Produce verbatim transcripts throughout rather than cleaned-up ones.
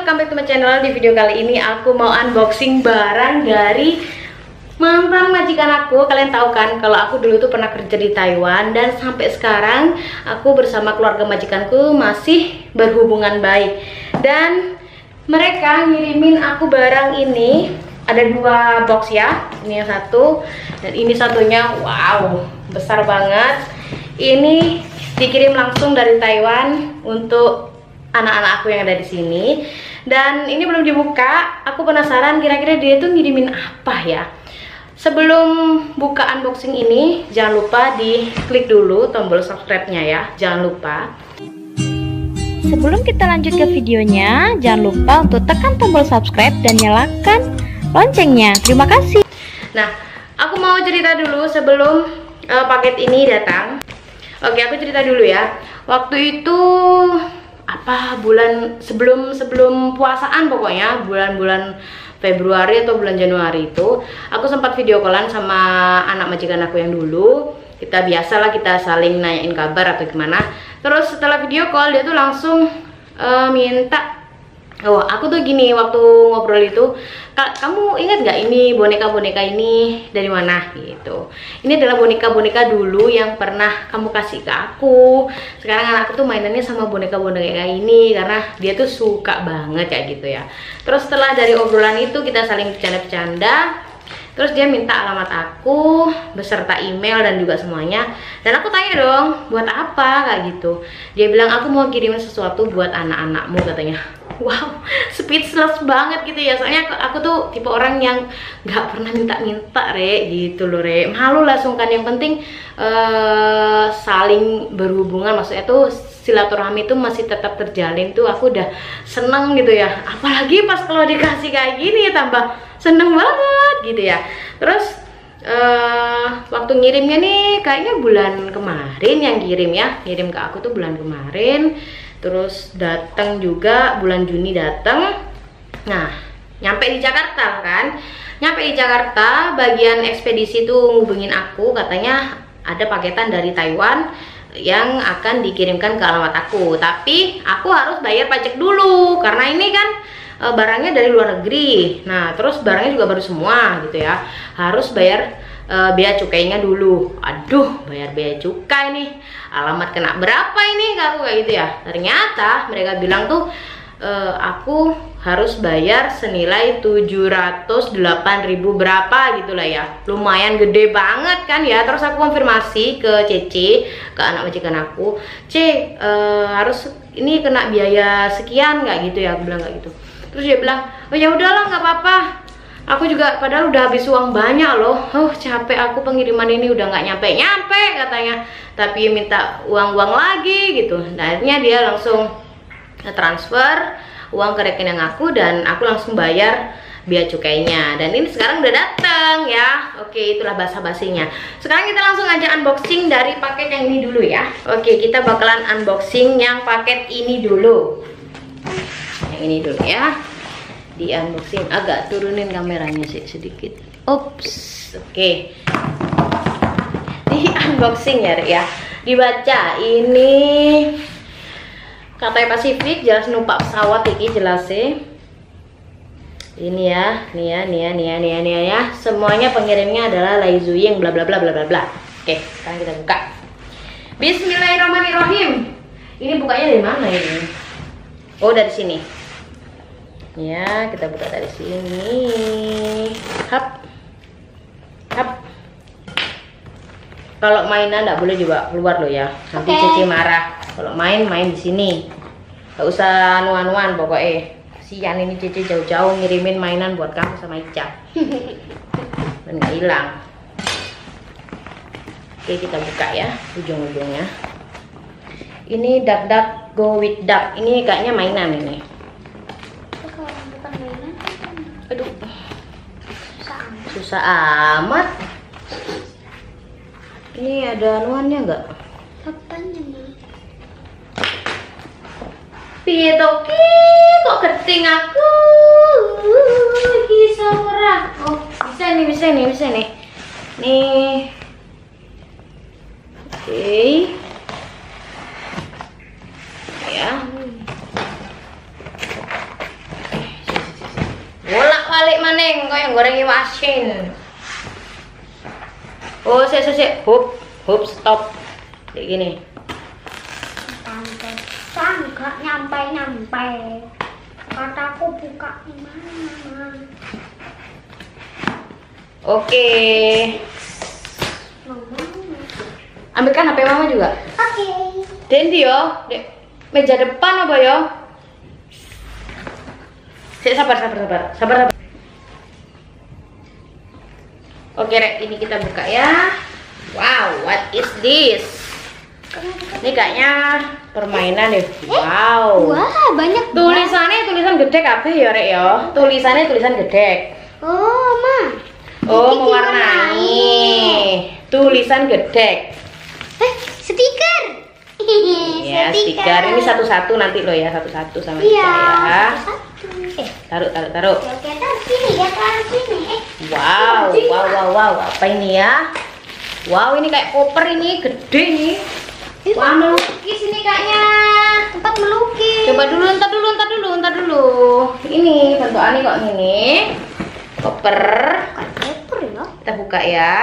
welcome back to my channel. Di video kali ini aku mau unboxing barang dari mantan majikan aku. Kalian tahu kan kalau aku dulu tuh pernah kerja di Taiwan, dan sampai sekarang aku bersama keluarga majikanku masih berhubungan baik. Dan mereka ngirimin aku barang ini, ada dua box ya. Ini yang satu dan ini satunya. Wow, besar banget. Ini dikirim langsung dari Taiwan untuk anak-anak aku yang ada di sini. Dan ini belum dibuka. Aku penasaran kira-kira dia tuh ngirimin apa ya. Sebelum buka unboxing ini, jangan lupa di klik dulu tombol subscribe-nya ya. Jangan lupa. Sebelum kita lanjut ke videonya, jangan lupa untuk tekan tombol subscribe dan nyalakan loncengnya. Terima kasih. Nah, aku mau cerita dulu sebelum uh, paket ini datang. Oke, aku cerita dulu ya. Waktu itu apa bulan sebelum sebelum puasaan, pokoknya bulan-bulan Februari atau bulan Januari itu aku sempat video callan sama anak majikan aku yang dulu. Kita biasalah kita saling nanyain kabar atau gimana. Terus setelah video call dia tuh langsung uh, minta, oh aku tuh gini waktu ngobrol itu, kamu ingat nggak ini boneka-boneka ini dari mana gitu. Ini adalah boneka-boneka dulu yang pernah kamu kasih ke aku. Sekarang anakku tuh mainannya sama boneka-boneka kayak ini karena dia tuh suka banget kayak gitu ya. Terus setelah dari obrolan itu kita saling bercanda-bercanda. Terus dia minta alamat aku beserta email dan juga semuanya. Dan aku tanya dong, buat apa kayak gitu. Dia bilang aku mau kirimin sesuatu buat anak-anakmu katanya. Wow, speechless banget gitu ya. Soalnya aku, aku tuh tipe orang yang nggak pernah minta-minta re gitu loh re. Malu lah sungkan. Yang penting uh, saling berhubungan, maksudnya tuh silaturahmi itu masih tetap terjalin tuh. Aku udah seneng gitu ya. Apalagi pas kalau dikasih kayak gini tambah seneng banget gitu ya. Terus uh, waktu ngirimnya nih kayaknya bulan kemarin yang kirim ya. Ngirim ke aku tuh bulan kemarin. Terus datang juga bulan Juni datang. Nah, nyampe di Jakarta kan. Nyampe di Jakarta, bagian ekspedisi tuh ngubungin aku, katanya ada paketan dari Taiwan yang akan dikirimkan ke alamat aku. Tapi aku harus bayar pajak dulu karena ini kan e, barangnya dari luar negeri. Nah, terus barangnya juga baru semua gitu ya. Harus bayar Uh, bea cukainya dulu. Aduh, bayar bea cukai nih. Alamat kena berapa ini kamu kayak gitu ya. Ternyata mereka bilang tuh uh, aku harus bayar senilai tujuh ratus delapan ribu berapa gitulah ya. Lumayan gede banget kan ya. Terus aku konfirmasi ke Cece, ke anak majikan aku, C uh, harus ini kena biaya sekian nggak gitu ya. Aku bilang nggak gitu. Terus dia bilang, oh ya udahlah nggak apa-apa. Aku juga padahal udah habis uang banyak loh. Oh capek aku, pengiriman ini udah nggak nyampe-nyampe katanya. Tapi minta uang-uang lagi gitu. Nah, akhirnya dia langsung transfer uang ke rekening aku dan aku langsung bayar bea cukainya. Dan ini sekarang udah datang ya. Oke, itulah basa-basinya. Sekarang kita langsung aja unboxing dari paket yang ini dulu ya. Oke, kita bakalan unboxing yang paket ini dulu. Yang ini dulu ya. Di unboxing, agak turunin kameranya sih sedikit. Ups, oke. Okay. Di unboxing ya, ya. Dibaca ini Cathay Pacific, jelas numpak pesawat iki jelas sih. Ini ya, nih ya, nih ya, nih ya, nih ya, nih ya. Semuanya pengirimnya adalah Lai Zuying bla bla bla bla bla bla. Oke, sekarang kita buka. Bismillahirrahmanirrahim. Ini bukanya dari mana ini? Oh, dari sini. Ya, kita buka dari sini. Hap, hap. Kalau mainan nggak boleh juga keluar loh ya. Nanti okay. Cici marah. Kalau main main di sini. Gak usah nuan-nuan pokoknya. Kasihan ini Cici jauh-jauh ngirimin mainan buat kamu sama Ica. Dan nggak hilang. Oke, kita buka ya ujung-ujungnya. Ini Duck Duck Go with Duck. Ini kayaknya mainan ini. Aduh, susah amat. Ini ada anuannya nggak? Apanya nih? Piye toki kok keting aku? Iki ora. Oh, bisa nih, bisa nih, bisa nih. Nih. Oke. Okay. Ya. kuning kok yang goreng asin. Oh, sik sik sik. Hup, hup stop. Kayak gini. Pantesan gak nyampe-nyampe. Kataku buka di mana? Oke. Ambilkan H P mama juga. Oke. Dendi yo, dek meja depan apa yo? Sik, sabar sabar sabar. Sabar sabar. Oke, Rek, ini kita buka ya. Wow, what is this? Ini kayaknya permainan deh. Wow. Wah, banyak Tulisannya tulisan gede kabeh ya, Rek ya. Tulisannya tulisan gede. Oh, Ma. Oh, Ini mewarnai. Tulisan gede. Eh, stiker. Ya, stiker ini satu-satu nanti lo ya, satu-satu sama Iya, kita ya. satu-satu. Eh, Taruh, taruh, taruh. oke, taruh sini ya, taruh sini. Eh, Wow, wow, wow, wow. Apa ini ya? Wow, ini kayak koper ini, gede nih. Wah, melukis ini kayaknya. tempat melukis. Coba dulu, entar dulu, entar dulu, entar dulu. Ini bentukannya kok gini. Koper. Paper ya. Kita buka ya.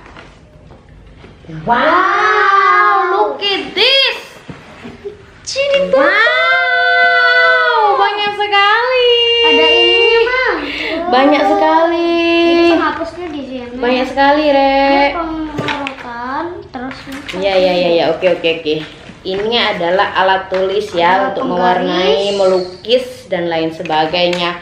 Wow, look at this. Sini Wow, banyak sekali. ada ininya, Ma. Banyak sekali. Ini penghapusnya di sini. Banyak sekali, Rek. Pemorotan terus. Iya, iya, iya, ya. Oke, oke, oke. Ini adalah alat tulis ya, Alat untuk penggaris. mewarnai, melukis dan lain sebagainya.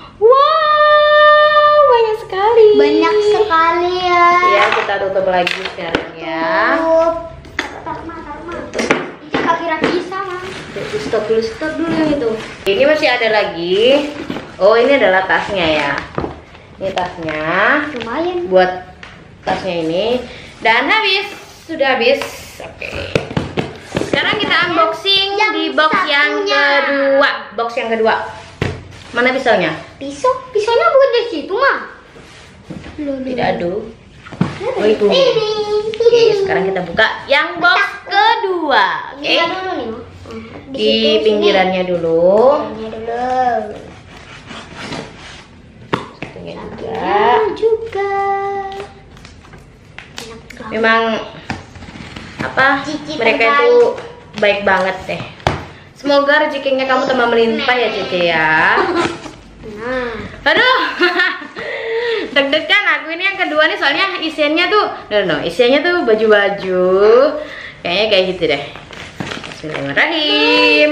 Wow, banyak sekali. Banyak sekali ya. Ya, kita tutup lagi sekarang ya. Tutup. Taruh, Ma, taruh, Ma. Ini gak kira bisa, Ma. Tuh, stop dulu, stop dulu yang itu. Ini masih ada lagi. Oh, ini adalah tasnya ya. Ini tasnya. Lumayan. Buat tasnya ini. Dan habis, sudah habis. Oke. Sekarang kita unboxing Yang di box yang satunya. kedua. Box yang kedua. Mana pisaunya? Pisau, pisaunya bukan di situ, Ma. Loh, loh. Tidak ada. Oh, itu. Ini. Oke, sekarang kita buka yang box kedua. Oke. Ini dulu nih, Ma. Di situ, pinggirannya dulu. sini. Ini dulu. Satunya Ya, juga. juga. Enak banget. Memang apa? Cici Mereka terbaik. itu baik banget deh. Semoga rezekinya kamu tambah melimpah ya, Cici ya. Nah, Aduh, deg-degan aku ini yang kedua nih, soalnya isiannya tuh, no, no, isiannya tuh baju-baju, kayaknya kayak gitu deh. Bismillahirrahmanirrahim.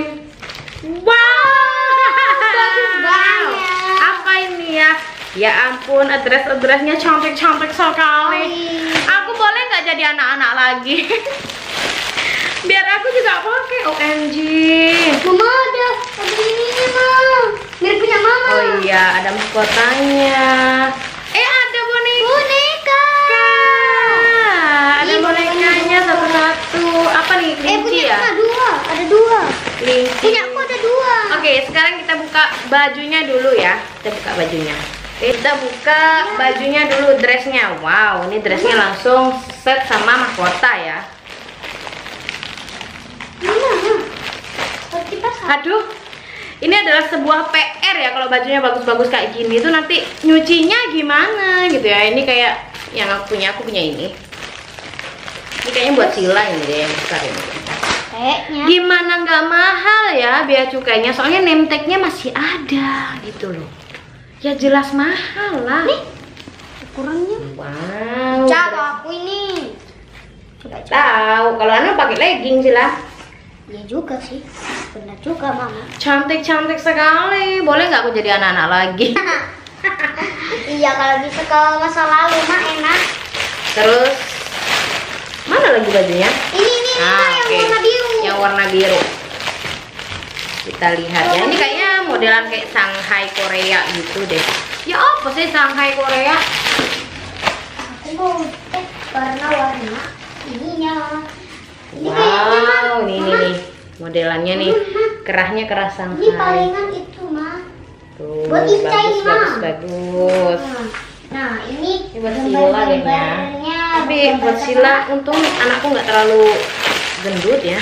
Wow, bagus banget. Apa ini ya? Ya ampun, address-addressnya cantik-cantik sekali. Aku boleh nggak jadi anak-anak lagi? Biar aku juga pakai. O M G. Mama ada, ada ininya, Ma. Mirip punya Mama. Oh iya, ada mahkotanya. Eh, ada boneka. Boneka. Ada Ih, bonekanya satu-satu. Apa nih? Eh, Kelinci punya ya? Ma dua, ada dua. Kelinci. Punya aku ada dua. Oke, sekarang kita buka bajunya dulu ya. Kita buka bajunya. Kita buka bajunya dulu, dressnya. Wow, ini dressnya langsung set sama mahkota ya. Mana, Ma? Harus dipasang. Aduh, ini adalah sebuah P R ya, kalau bajunya bagus-bagus kayak gini tuh nanti nyucinya gimana gitu ya. Ini kayak yang aku punya, aku punya ini. Ini kayaknya buat Sila ini deh, yang besar ini. Kayaknya. Gimana nggak mahal ya bea cukainya, soalnya name tag-nya masih ada gitu loh. Ya jelas mahal lah. Nih, ukurannya. Wow. Coba aku ini. Coba coba. Tahu, kalau Anu pakai legging Sila. Iya juga sih. Benar juga, Mama. Cantik-cantik sekali. Boleh nggak aku jadi anak-anak lagi? Iya, kalau bisa ke masa lalu mah enak. Terus mana lagi bajunya? Ini ini ini Ah, Mah, yang oke. warna biru. Yang warna biru. Kita lihat ya. Ini kayaknya modelan kayak Shanghai Korea gitu deh. Ya apa sih Shanghai Korea? Aku mau eh karena warna ininya. Ini kayaknya Mah. Wow, ini ini Mama, nih modelannya nih. Kerahnya kerah Ini Shanghai. palingan itu, Mah. Tuh, buat bagus, Ica, bagus, Ma. bagus. Nah, nah, ini Ini buat Sila kayaknya. gambar-gambarnya, Tapi gambar buat kata- Sila, untung anakku nggak terlalu gendut ya.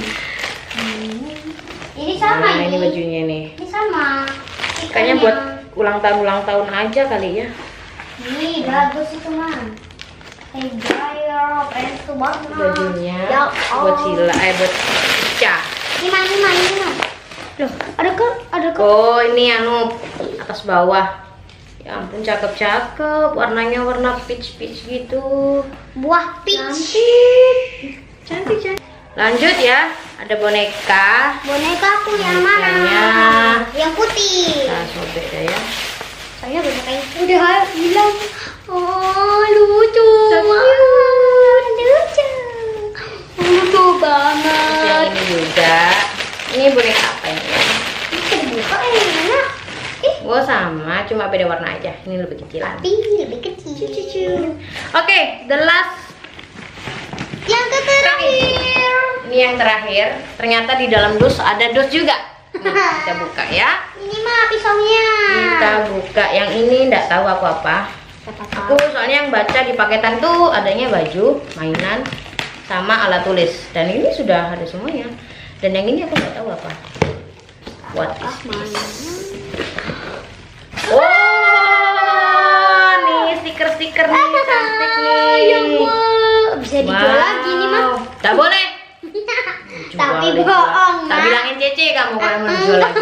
Hmm. Ini sama Nah, ini. ini bajunya nih. Ini sama. Kayaknya buat ulang tahun ulang tahun aja kali ya. Nih bagus itu mah. Hey gaya, pengen banget. Bajunya Ya, buat sila, eh buat pecah. Ini mana ini mana ini mana? Loh, ada kan? Ada kan? Oh ini anu atas bawah. Ya ampun cakep-cakep, warnanya warna peach-peach gitu. Buah peach. Cantik. Cantik, cantik. Lanjut ya, ada boneka. Boneka aku yang mana? Bonekanya. Yang putih. Nah, sobek dah ya. Saya boneka yang udah hilang. Oh, lucu. Cute. Lucu. Lucu banget. Yang ini juga. Ini boneka apa ini? Bisa dibuka yang mana? Eh, Oh sama, cuma beda warna aja. Ini lebih kecilan. tapi lebih kecil. Oke, the last. Yang terakhir. Ini yang terakhir. Ternyata di dalam dus ada dus juga. Nih, kita buka ya. Ini mah pisaunya. Kita buka yang ini, nggak tahu aku apa. Aku soalnya yang baca di paketan tuh adanya baju, mainan, sama alat tulis. Dan ini sudah ada semuanya. Dan yang ini aku nggak tahu apa. What is this? Oh, nih stiker-stiker nih cantik nih. Bisa dijual lagi nih mah. Tak boleh. Tapi Jual, bohong. tak Mak. bilangin Cece kamu kalau mau dijual lagi.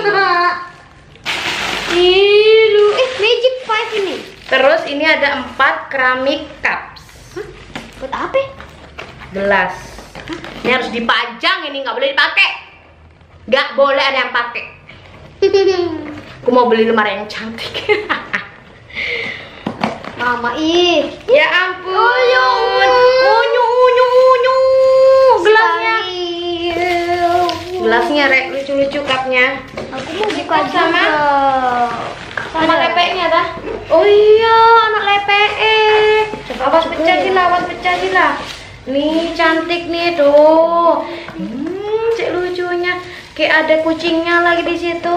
Ih, lu eh Magic Five ini. Terus ini ada empat keramik cups. Buat apa? Gelas. Ini harus dipajang, ini nggak boleh dipakai. Nggak boleh ada yang pakai. Aku mau beli lemari yang cantik. Mama ih. Ya ampun. Unyu unyu unyu. Gelasnya. Gelasnya rek lucu-lucu cupnya. Aku mau buka Sama? juga. Sama lepeknya dah. Oh iya, anak lepek. Awas pecah sila, awas pecah sila. Nih cantik nih tuh. Hmm, cek lucunya. Kayak ada kucingnya lagi di situ.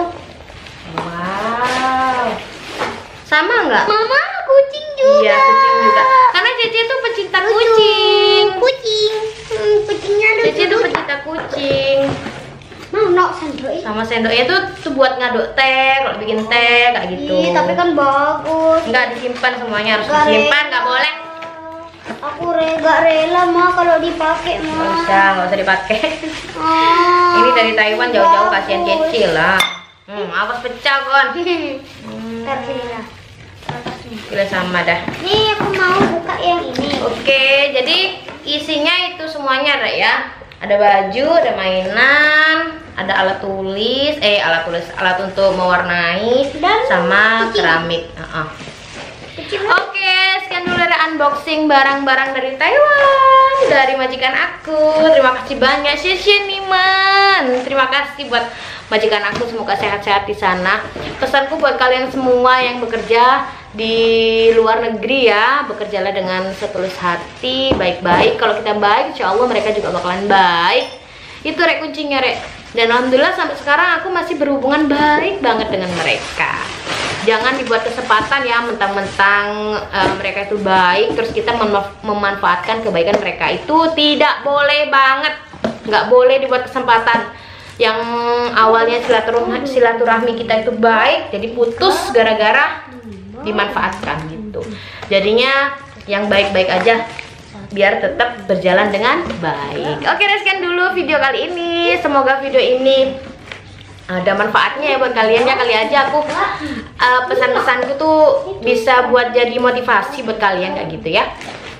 Wow. Sama nggak? Mama kucing juga. Iya, kucing juga. Karena Cece tuh pecinta kucing. Kucing. Hmm, kucingnya lucu. Cece tuh pecinta kucing. Mau nok sendok. Sama sendoknya tuh, tuh buat ngaduk teh, kalau bikin teh kayak gitu. Ih, tapi kan bagus. Nggak disimpan, semuanya harus Nggak disimpan, rela. nggak boleh. Aku re gak rela mah kalau dipakai Nggak mah. usah, nggak usah dipakai. Ah, Ini dari Taiwan jauh-jauh, kasihan bagus. Cece lah. Hmm, awas pecah kon. Hmm, Ntar sini lah. gila sama dah. Nih aku mau buka yang ini. Oke, jadi isinya itu semuanya ada ya. Ada baju, ada mainan, ada alat tulis, eh alat tulis, alat untuk mewarnai, Dan sama kucing. keramik. Uh-uh. Kucing. Oke, sekian dulu dari unboxing barang-barang dari Taiwan dari majikan aku. Terima kasih banyak, Xie Niman. Terima kasih buat majikan aku, semoga sehat-sehat di sana. Pesanku buat kalian semua yang bekerja di luar negeri ya, bekerjalah dengan setulus hati, baik-baik. Kalau kita baik, insya Allah mereka juga bakalan baik. Itu rek kuncinya rek. Dan alhamdulillah sampai sekarang aku masih berhubungan baik banget dengan mereka. Jangan dibuat kesempatan ya mentang-mentang uh, mereka itu baik terus kita mem- memanfaatkan kebaikan mereka, itu tidak boleh banget. Nggak boleh dibuat kesempatan yang awalnya silaturahmi, silaturahmi kita itu baik jadi putus gara-gara dimanfaatkan gitu. Jadinya yang baik-baik aja biar tetap berjalan dengan baik. Oke, sekian dulu video kali ini. Semoga video ini ada manfaatnya ya buat kalian ya. Kali aja aku uh, pesan-pesanku tuh bisa buat jadi motivasi buat kalian kayak gitu ya.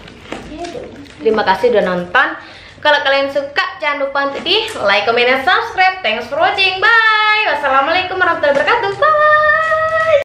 Terima kasih udah nonton. Kalau kalian suka jangan lupa untuk di like, comment, dan subscribe. Thanks for watching. Bye. Wassalamualaikum warahmatullahi wabarakatuh. Bye.